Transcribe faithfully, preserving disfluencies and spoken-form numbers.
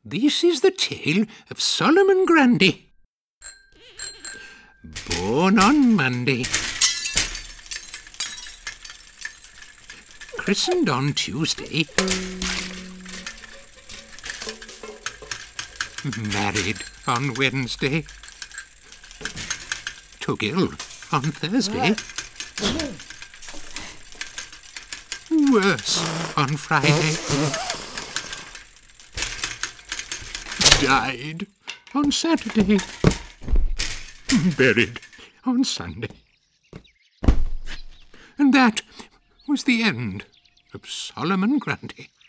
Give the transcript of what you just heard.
This is the tale of Solomon Grundy. Born on Monday. Christened on Tuesday. Married on Wednesday. Took ill on Thursday. Worse on Friday. Died on Saturday. Buried on Sunday. And that was the end of Solomon Grundy.